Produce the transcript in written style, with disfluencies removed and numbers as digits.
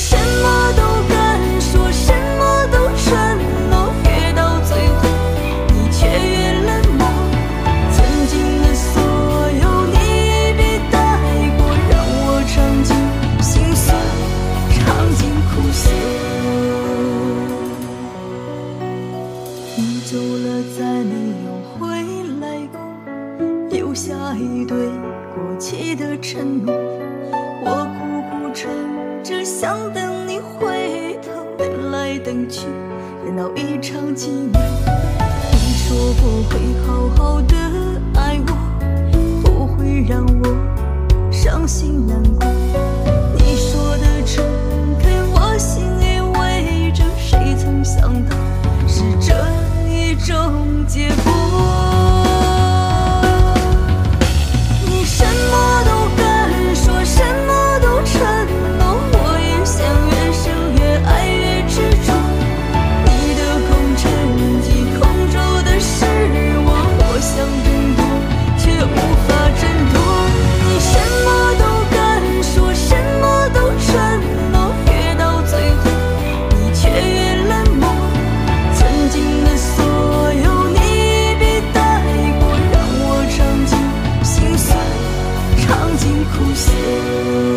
什么都敢说，什么都承诺，越到最后你却越冷漠。曾经的所有你一笔带过，让我尝尽心酸，尝尽苦涩。你走了再没有回来过，留下一堆过期的承诺。我苦苦撑着想等你回头，等来等去热闹一场寂寞。你说过会好好的爱我，不会让我伤心难过。你说的诚恳我心里围着，谁曾想到是这一种结果。你什么都敢说，什么都承诺，我越想越深，越爱越执着。你的空沉积空骤的失望，我想挣脱却无法挣脱。你什么都敢说，什么都承诺，越到最后你却越冷漠。曾经的所有你一笔带过，让我尝尽心酸，尝尽苦涩。